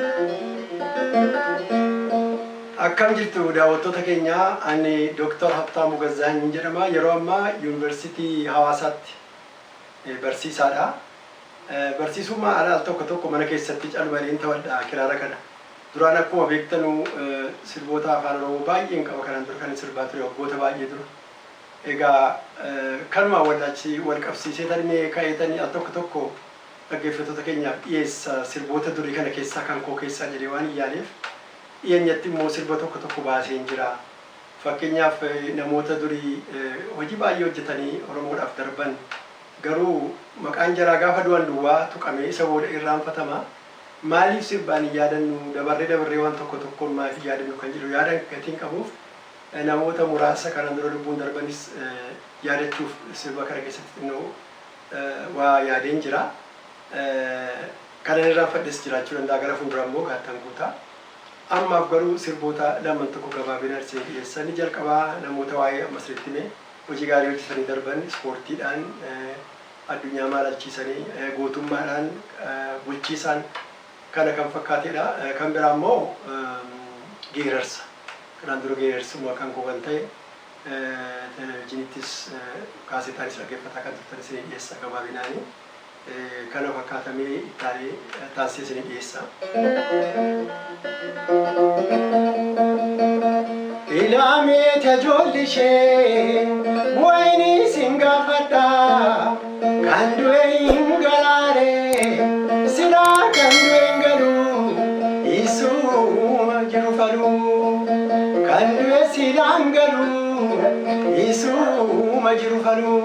Akkam jirtu daawwattoota keenya ani Dr. Habtaamuu Gazzaayin jedhama yeroo ammaa Yuunivarsiitii Hawaasaatti barsiisaadha. Barsiisummaa ala tokko mana keessatti calmaleen ta'udha kiraara kana. Duraan akkuma beektanu sirboota afaan Oromoo baay'een qaba kanan dura kan sirbaa ture waggoota baay'ee dura. Egaa kanuma waldaachi wal qabsiisee tarmee ka'eetanii tokko dhaggeeffattoota keenyaaf dhiyeessa sirboota durii kana keessaa kan koo keessaa jedhee waan yaaleef iyyaatti immoo sirba tokko baasee jira. Fakkeenyaaf namoota durii hojii baay'ee hojjetanii Oromoodhaaf darban garuu maqaan jaraa gaafa du'an duwwaa tuqamee isa booda irraanfatama. Maaliif sirbaan yaadannu dabarree waan tokkoon maaliif yaadannu kan jedhu yaadan gatiin qabuuf namoota muraasa kanan dura lubbuun darbanis yaadachuuf sirba kana keessatti xinnoo waa yaadeen jira. Kanan irraanfadhes jiraachuu danda'a gara fuuldura immoo gaattan guutaa. Ammaaf garuu sirboota lamaan tokko gabaabinaan dhiyeessanii jalqabaa namoota waa'ee ammasirratti mee hojii gaarii hojjetanii darban ispoortiidhaan addunyaa maalaalchiisanii gootummaadhaan bulchiisaan kana kan fakkaatedha. Kan biraa immoo geerarsa. Kanaan dura geerarsummaa kan koo kan ta'e televezyiinittis kaasetaanis dhaggeeffataa kan turtan isin dhiyeessa gabaabinaanii. Kana fakkaatamee itti taasisee isin dhiyeessa. Ilaalee tajaajilishee wayini singafadha kan du'e hin galaare silaa kan du'e hin galu isuma jiru falu kan du'e silaa hin galu isuma jiru falu.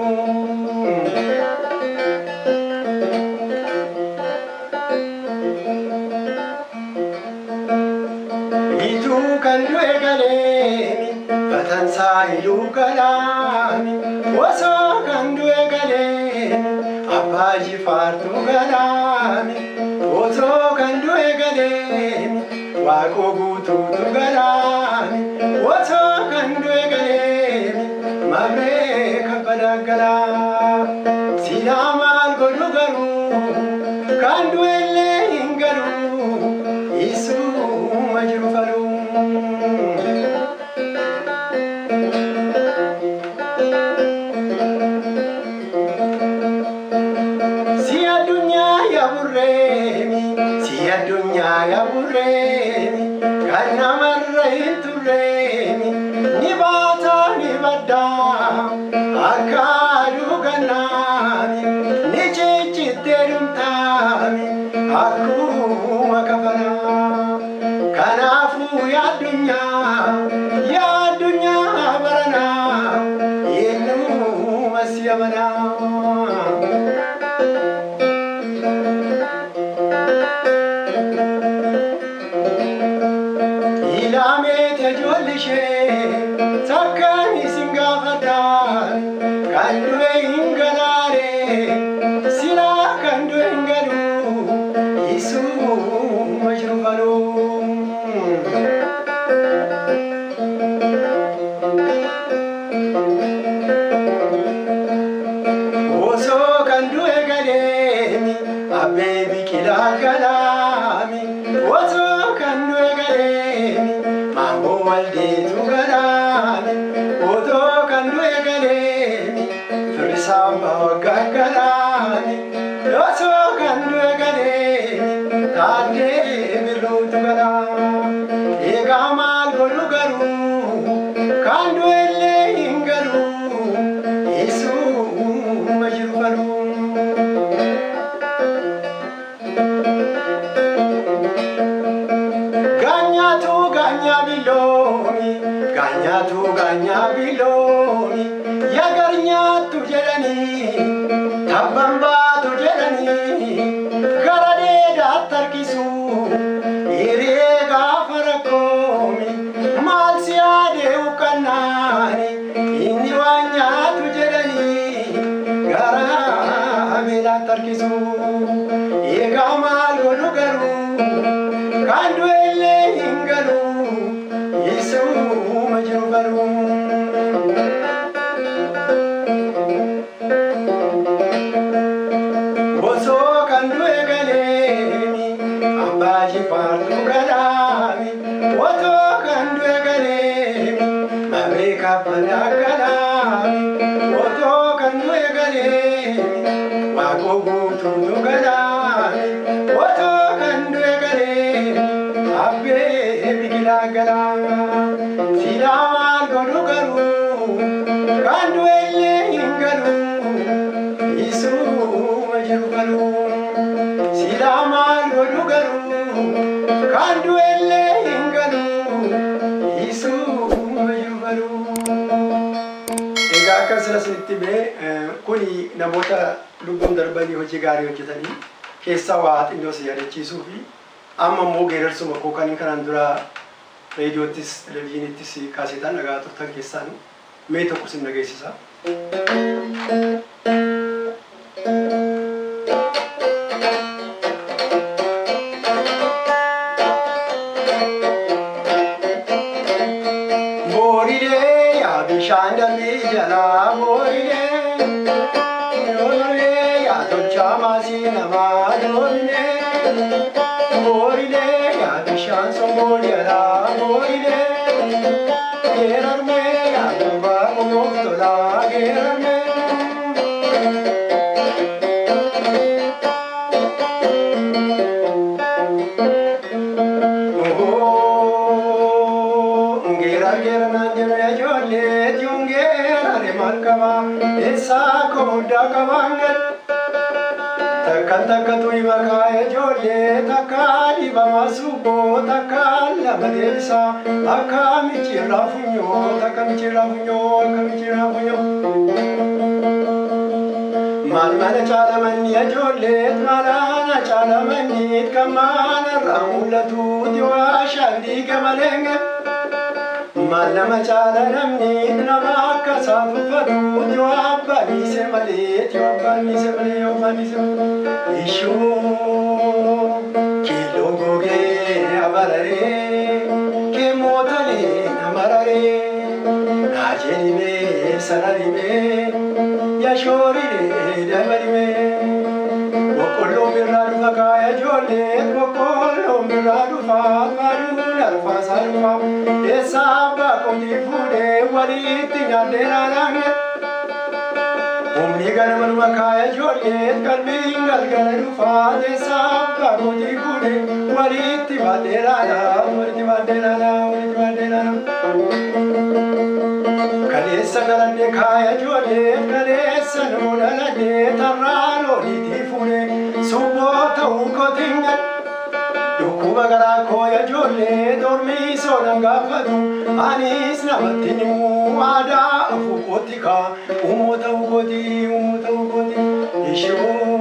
Sailu galami, waso kandu galami, abaji fartu galami, waso kandu galami, wako gutu galami, waso kandu galami, mabre kapada galami, silamal godu garu, kandu ele ingaru, isu majiru falu. Ya burremi, karena marrahin turremi, ni bata ni badda, akadu ganami, ni ciciterum tami, aku makafana, kanafu ya dunya barana, inu masyamana. Sakani singafada kandu ingalare sila kandu ingalu isu majrubalu oso kandu egalemi abebi kilagalami oso kandu egalemi mambo walde tugalami oto kandu egalemi frisamba wagagalami oso kandu egalemi tade mirlo tugalami egamal golu garu kandu elle ingaru isu majrubalu. Ganya bilomi ya garnyatu jedhani tabbamba tu jedhani garade datarkisu irega farakomi malsiade ukanani inni wanyatu jedhani garame datarkisu ega mal golugaru kandu elle ingalu isu majrubalu. Oso kandu egalemi, amba jifaartu galaami otoo kan du'e galeemi mabee kabbanaa galaami otoo kan du'e galeemi waaqoo guutuutu galaami otoo kan du'e galeemi abbee biqilaa galaami silaa maal godhu garuu kan du'e illee hin galuu isuma jiru galuu silaa maal godhu garuu kan du'e illee hin galuu isuma jiru galuu. Egaa akka asirratti mee kuni namoota lubbuun darbanii hojii gaarii hojjetanii keessaa waa xinnoo si yaadachiisuu fi amma immoo geerarsuma koo kan kanaan dura reediyoottis televezyiinittis kaasetaan dhagaa turtan keessaan mee tokko sin dhageessisa. Boorilee yaa bishaan dambii jalaa boorilee yaa tolchaa maasii namaa doonilee boorilee yaa bishaan somboo jalaa boorilee geerarmee yaa durbaa qomof tolaa geerarmee. Esa komuda kabangal takkan takkatu imakaya jolle takkali bamasubo takkalla madelsa akami chirafunyo malmana chalamani jolle malana chalamani kamana ramulatu diwashandi kamalenga malama chala namni nama kasatu fadu diwabani se male isho kilo goge abarare ke motale namarare najeni me sarari me yashori dabari me bokolo miradu fakaya jole bokolo miradu fa maru alfa salfa esaba kondi fude waliti nyandera lange umni ganaman makaya jole kalbingal ganaru fa esaba kondi fude waliti bandera la kalesa galande kaya jole kalesa nodalade tarano liti fude subota ukotinga Dukuba gara koya jole dormi sodan gafatu anis namatinu ada afukotika umota ugodi isho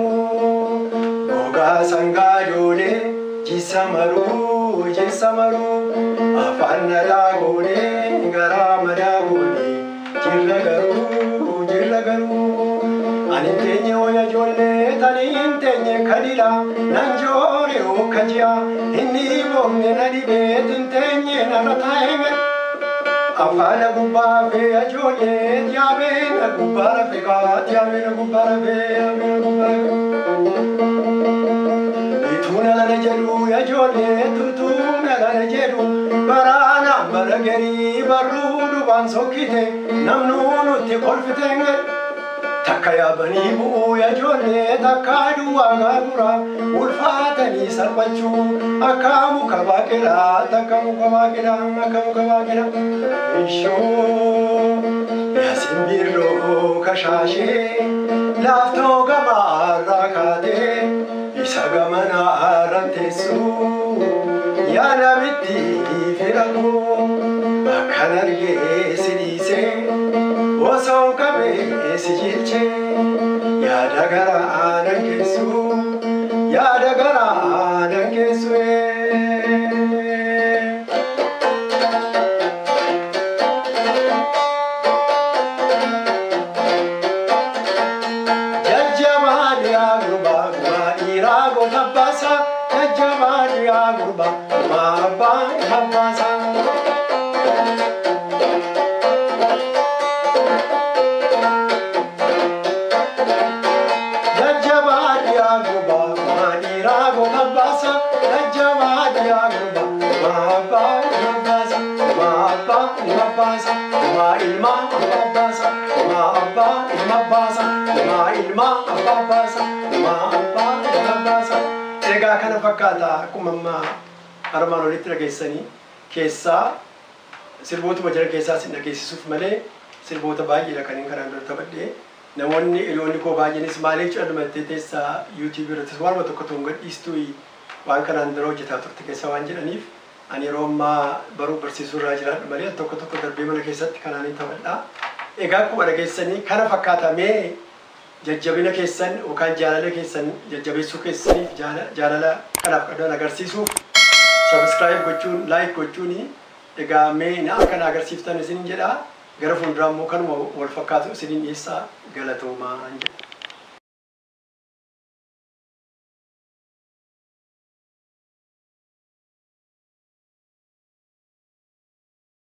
goga sanga jole jisamaru afana dagone gara madagone jiragaru anintenye oya jole tanintenye kadila nanjore okajia inni bomne nadibe tintenye narataime afana gubabe ajole diabe na gubara fega diabe na gubara be ituna la jelu ya jole tutuna la jelu barana barageri barudu bansokite namnunu ti kolfitenge takaya bani bu ya jole takadu agura ulfatani sarbachu akamu kabakela isho yasimbiro kashashe lafto gamara kade isagamana arantesu ya nabiti firago akanarge sinise oso kabe sijilche ya dagara anankesu Jajjabani agurba ma irago tabbasa jajjabani agurba ma abba tabbasa Jajjabani agurba ma irago tabbasa jajjabani fakkaata akkuma amma armaan olitti dhageessanii keessaa sirbootuma jara keessaa sin dhageessisuuf malee sirboota baay'eedha kan hin karaan dura taphadhee namoonni hiriyoonni koo baay'eenis maaliif caalmattee teessaa YouTube irratti waanuma tokko tokko gadhiistuu waan kanaan dura hojjetaa turte keessa waan jedhaniif ani yeroo ammaa baruu barsiisuu irraa jiraadha malee tokko tokko darbee mana keessatti kanaan hin taphadhaa. Egaa akkuma dhageessanii kana fakkaatamee jajjabina keessan yookaan jaalala keessan jajjabeessuu keessaniif jaalala kanaaf qabdan agarsiisuuf subscribe gochuun like gochuun egaa mee akka agarsiiftan isin jedha gara fuulduraa immoo kanuma wal fakkaatu isin dhiyeessaa galatoomaa jedha.